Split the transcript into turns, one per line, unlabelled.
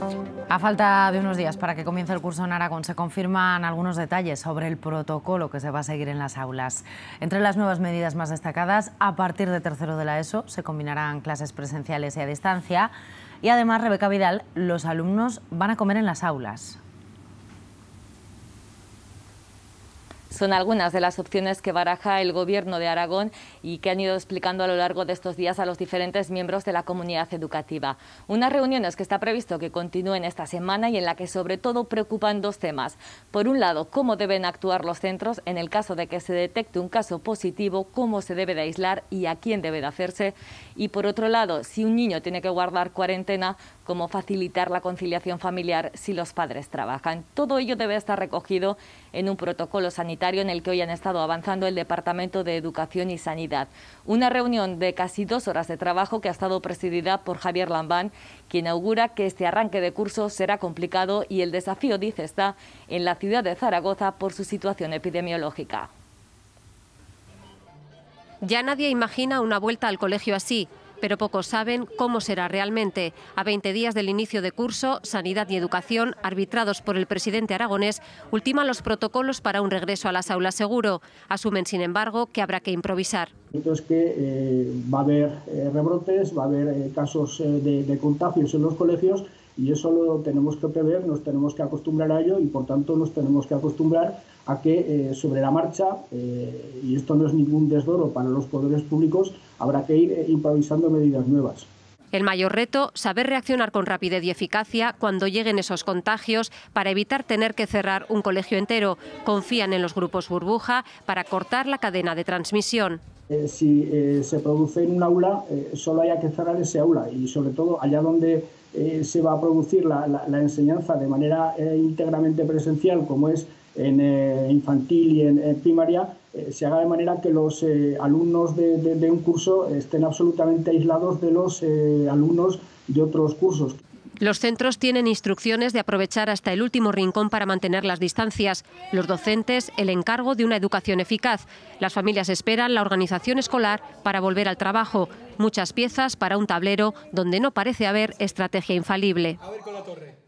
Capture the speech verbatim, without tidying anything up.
A falta de unos días para que comience el curso en Aragón, se confirman algunos detalles sobre el protocolo que se va a seguir en las aulas. Entre las nuevas medidas más destacadas, a partir de tercero de la ESO se combinarán clases presenciales y a distancia. Y además, Rebeca Vidal, los alumnos van a comer en las aulas.
Son algunas de las opciones que baraja el Gobierno de Aragón y que han ido explicando a lo largo de estos días a los diferentes miembros de la comunidad educativa. Unas reuniones que está previsto que continúen esta semana y en la que sobre todo preocupan dos temas. Por un lado, cómo deben actuar los centros en el caso de que se detecte un caso positivo, cómo se debe de aislar y a quién debe de hacerse. Y por otro lado, si un niño tiene que guardar cuarentena, cómo facilitar la conciliación familiar si los padres trabajan. Todo ello debe estar recogido en un protocolo sanitario en el que hoy han estado avanzando el Departamento de Educación y Sanidad. Una reunión de casi dos horas de trabajo que ha estado presidida por Javier Lambán, quien augura que este arranque de curso será complicado y el desafío, dice, está en la ciudad de Zaragoza por su situación epidemiológica.
Ya nadie imagina una vuelta al colegio así, pero pocos saben cómo será realmente. A veinte días del inicio de curso, Sanidad y Educación, arbitrados por el presidente aragonés, ultiman los protocolos para un regreso a las aulas seguro. Asumen, sin embargo, que habrá que improvisar.
Entonces que eh, va a haber eh, rebrotes, va a haber eh, casos eh, de, de contagios en los colegios y eso lo tenemos que prever, nos tenemos que acostumbrar a ello y por tanto nos tenemos que acostumbrar a que eh, sobre la marcha, eh, y esto no es ningún desdoro para los poderes públicos, habrá que ir eh, improvisando medidas nuevas.
El mayor reto, saber reaccionar con rapidez y eficacia cuando lleguen esos contagios para evitar tener que cerrar un colegio entero. Confían en los grupos burbuja para cortar la cadena de transmisión.
Eh, si eh, se produce en un aula, eh, solo hay que cerrar ese aula y sobre todo allá donde eh, se va a producir la, la, la enseñanza de manera eh, íntegramente presencial, como es en eh, infantil y en, en primaria, eh, se haga de manera que los eh, alumnos de, de, de un curso estén absolutamente aislados de los eh, alumnos de otros cursos.
Los centros tienen instrucciones de aprovechar hasta el último rincón para mantener las distancias. Los docentes, el encargo de una educación eficaz. Las familias esperan la organización escolar para volver al trabajo. Muchas piezas para un tablero donde no parece haber estrategia infalible.
A ver con la torre.